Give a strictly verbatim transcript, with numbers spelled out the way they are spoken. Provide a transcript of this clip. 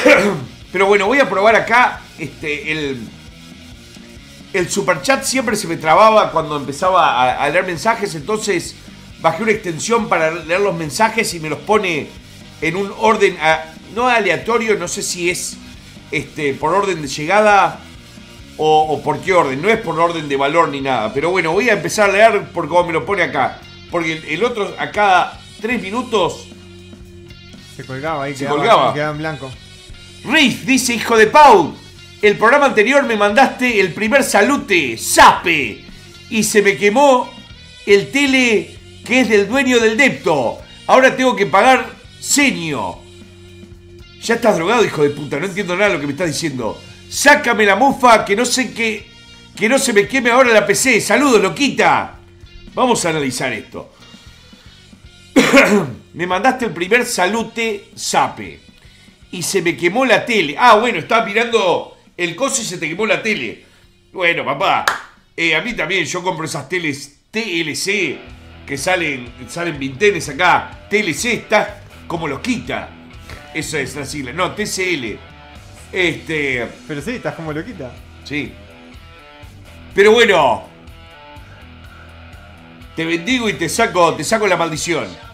Pero bueno, voy a probar acá este, el, el superchat. Siempre se me trababa cuando empezaba a, a leer mensajes. Entonces bajé una extensión para leer los mensajes y me los pone en un orden, a, no aleatorio, no sé si es este, por orden de llegada o, o por qué orden. No es por orden de valor ni nada. Pero bueno, voy a empezar a leer por cómo me lo pone acá. Porque el, el otro a cada tres minutos se colgaba ahí, se quedaba, colgaba. quedaba en blanco. Riff dice: hijo de Pau, el programa anterior me mandaste el primer salute, Zape, y se me quemó el tele que es del dueño del depto. Ahora tengo que pagar seño. Ya estás drogado, hijo de puta, no entiendo nada de lo que me estás diciendo. Sácame la mufa, que no sé qué, que no se me queme ahora la P C. Saludos, loquita. Vamos a analizar esto. Me mandaste el primer salute, Zape, y se me quemó la tele. Ah, bueno, estaba mirando el coso y se te quemó la tele. Bueno, papá, eh, a mí también, yo compro esas teles T L C que salen, salen vintenes acá. T L C está como los quita. Esa es la sigla. No, T C L. Este. Pero sí, estás como loquita. Sí. Pero bueno. Te bendigo y te saco, te saco la maldición.